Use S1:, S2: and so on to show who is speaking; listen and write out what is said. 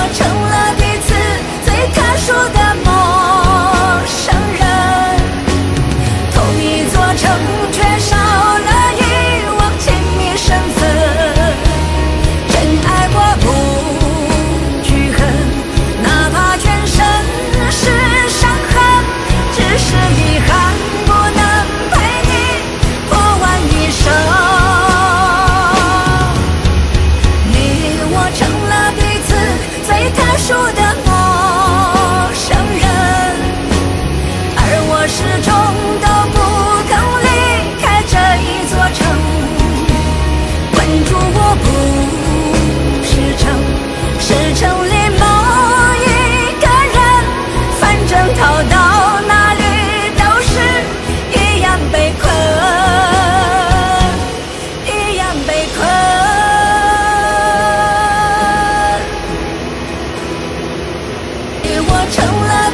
S1: 成了彼此最特殊的陌生人。同一座城，却少了一往情迷身份。真爱过不惧恨，哪怕全身是伤痕，只是遗憾不能陪你过完一生。你我成了彼此最特殊的陌生人，而我始终都不肯离开这一座城。困住我不是城，是城里某一个人，反正逃到哪里都是一样被困，一样被困。我成了